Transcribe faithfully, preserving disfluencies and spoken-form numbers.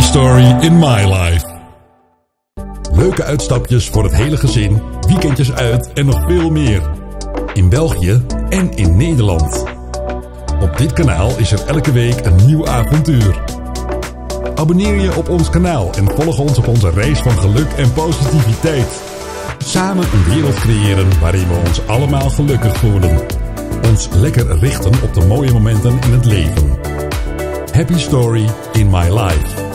Story in My Life. Leuke uitstapjes voor het hele gezin, weekendjes uit en nog veel meer. In België en in Nederland. Op dit kanaal is er elke week een nieuw avontuur. Abonneer je op ons kanaal en volg ons op onze reis van geluk en positiviteit. Samen een wereld creëren waarin we ons allemaal gelukkig voelen. Ons lekker richten op de mooie momenten in het leven. Happy Story in My Life.